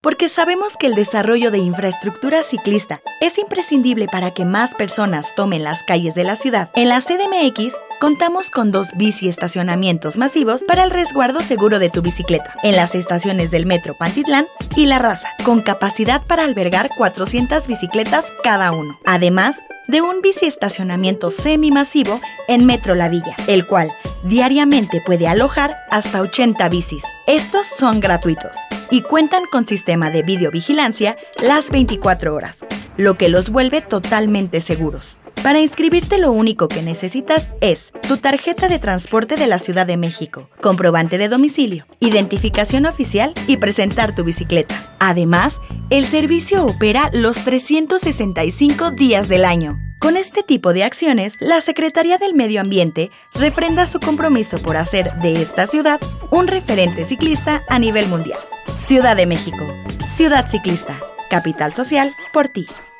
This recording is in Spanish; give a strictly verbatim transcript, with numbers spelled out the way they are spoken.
Porque sabemos que el desarrollo de infraestructura ciclista es imprescindible para que más personas tomen las calles de la ciudad. En la C D M X contamos con dos biciestacionamientos masivos para el resguardo seguro de tu bicicleta, en las estaciones del Metro Pantitlán y La Raza, con capacidad para albergar cuatrocientas bicicletas cada uno. Además de un biciestacionamiento semimasivo en Metro La Villa, el cual diariamente puede alojar hasta ochenta bicis. Estos son gratuitos y cuentan con sistema de videovigilancia las veinticuatro horas, lo que los vuelve totalmente seguros. Para inscribirte lo único que necesitas es tu tarjeta de transporte de la Ciudad de México, comprobante de domicilio, identificación oficial y presentar tu bicicleta. Además, el servicio opera los trescientos sesenta y cinco días del año. Con este tipo de acciones, la Secretaría del Medio Ambiente refrenda su compromiso por hacer de esta ciudad un referente ciclista a nivel mundial. Ciudad de México, ciudad ciclista, capital social por ti.